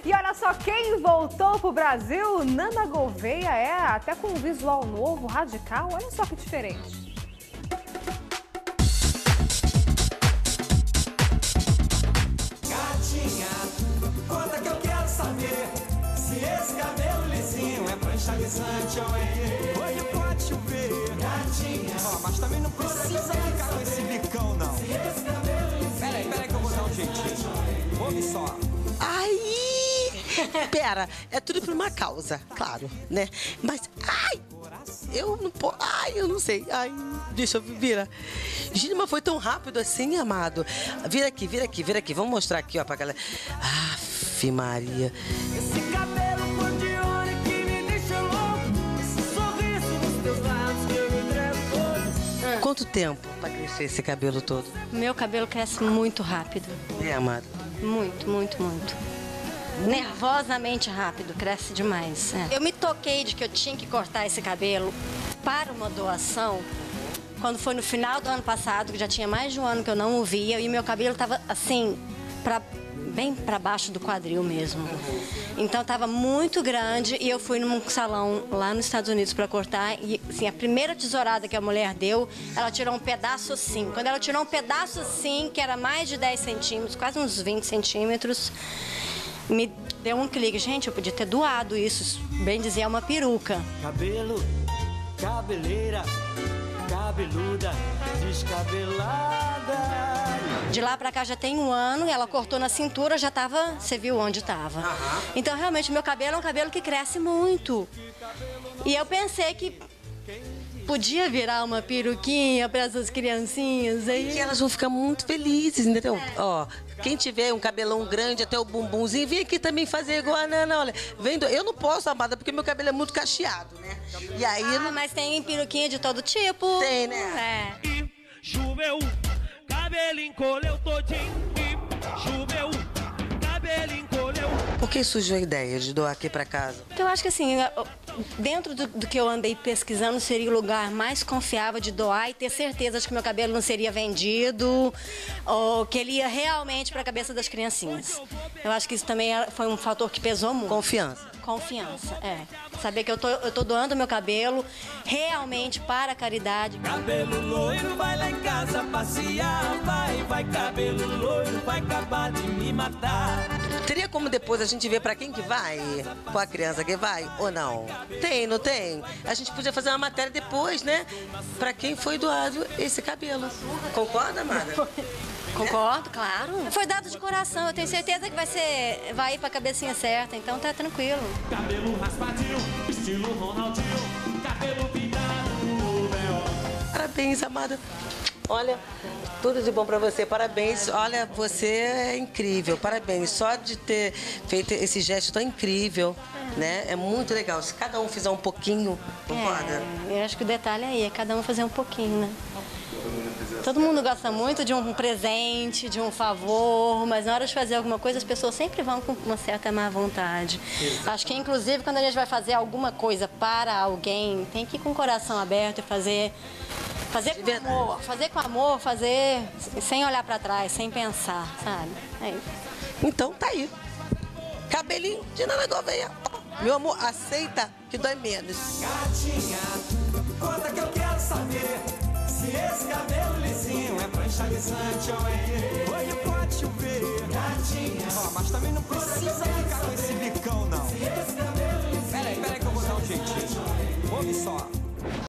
E olha só quem voltou pro Brasil, Nana Gouveia, até com um visual novo, radical, olha só que diferente. Gatinha, conta que eu quero saber se esse cabelo lisinho é prancha alisante ou é. Hoje pode chover, gatinha, mas também não precisa ficar com esse bicão, não. Peraí que eu vou dar um jeitinho. Ouve só. Pera, é tudo por uma causa, claro, né? Mas, eu não posso, eu não sei. Deixa eu virar. Gente, mas foi tão rápido assim, amado. Vira aqui. Vamos mostrar aqui, ó, pra galera. Aff, Maria. Esse cabelo cor de ouro que me deixa louco. Esse sorriso nos teus lábios que eu me entrego todo. Quanto tempo pra crescer esse cabelo todo? Meu cabelo cresce muito rápido. Amado? Muito. Nervosamente rápido, cresce demais. Eu me toquei de que eu tinha que cortar esse cabelo para uma doação quando foi no final do ano passado, que já tinha mais de um ano que eu não o via, e meu cabelo estava assim, bem para baixo do quadril mesmo. Então estava muito grande e eu fui num salão lá nos Estados Unidos para cortar e assim, a primeira tesourada que a mulher deu, ela tirou um pedaço assim. Quando ela tirou um pedaço assim, que era mais de 10 centímetros, quase uns 20 centímetros, me deu um clique. Gente, eu podia ter doado isso, bem dizer, é uma peruca. Cabelo, cabeleira, cabeluda, descabelada. De lá pra cá já tem um ano, ela cortou na cintura, já tava, você viu onde tava. Então, realmente, meu cabelo é um cabelo que cresce muito. E eu pensei que podia virar uma peruquinha para essas criancinhas aí. E elas vão ficar muito felizes, entendeu? Ó, quem tiver um cabelão grande até o bumbumzinho, vem aqui também fazer igual a Nana, olha. Eu não posso, amada, porque meu cabelo é muito cacheado, né? E aí... Mas tem peruquinha de todo tipo. Tem, né? E choveu, cabelo encolheu todinho. E choveu, cabelo encolheu. Por que surgiu a ideia de doar aqui pra casa? Então, eu acho que assim, dentro do que eu andei pesquisando, seria o lugar mais confiável de doar e ter certeza de que meu cabelo não seria vendido ou que ele ia realmente para a cabeça das criancinhas. Eu acho que isso também foi um fator que pesou muito. Confiança, Saber que eu tô doando meu cabelo realmente para a caridade. Cabelo loiro, vai lá em casa passear. Vai, cabelo loiro, vai acabar de me matar. Teria como depois a gente ver pra quem que vai? Qual a criança que vai ou não? Tem, não tem? A gente podia fazer uma matéria depois, né? Pra quem foi doado esse cabelo. Concorda, Amada? Concordo, claro. Foi dado de coração, eu tenho certeza que vai ir pra cabecinha certa, então tá tranquilo. Cabelo raspadinho, estilo Ronaldinho. Cabelo pintado no véu. Parabéns, Amada. Olha, tudo de bom pra você. Parabéns. Olha, você é incrível. Parabéns. Só de ter feito esse gesto tão incrível, né? É muito legal. Se cada um fizer um pouquinho, concorda? Eu acho que o detalhe aí é cada um fazer um pouquinho, né? Todo mundo gosta muito de um presente, de um favor, mas na hora de fazer alguma coisa, as pessoas sempre vão com uma certa má vontade. Exato. Acho que, inclusive, quando a gente vai fazer alguma coisa para alguém, tem que ir com o coração aberto e fazer com amor. Fazer com amor, fazer sem olhar para trás, sem pensar, sabe? É isso. Então, tá aí. Cabelinho de Nana Gouveia. Meu amor, aceita que dói menos. Gatinha, conta que eu quero saber se esse cabelo lisinho é prancha alisante ou é. Hoje pode chover, gatinha, mas também não precisa ficar com esse bicão, não. Peraí que eu vou dar um jeitinho. Ouve só.